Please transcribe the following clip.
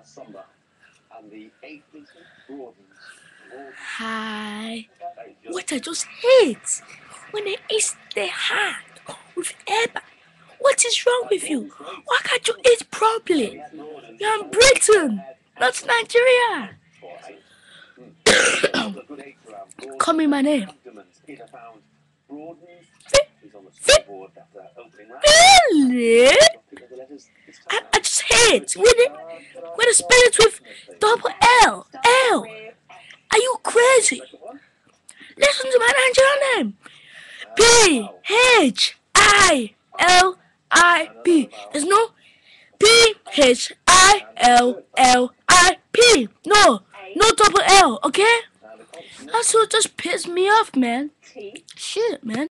Hi. What I just hate when they eat their hand with air. What is wrong with you? Why can't you eat properly? You're in Britain, not Nigeria. Call me my name. Really? I just hate when they spell it with double L. L. Are you crazy? Listen to my Nigerian name. Phillip. There's no Phillip. No double L, okay? That's what just pissed me off, man. Shit, man.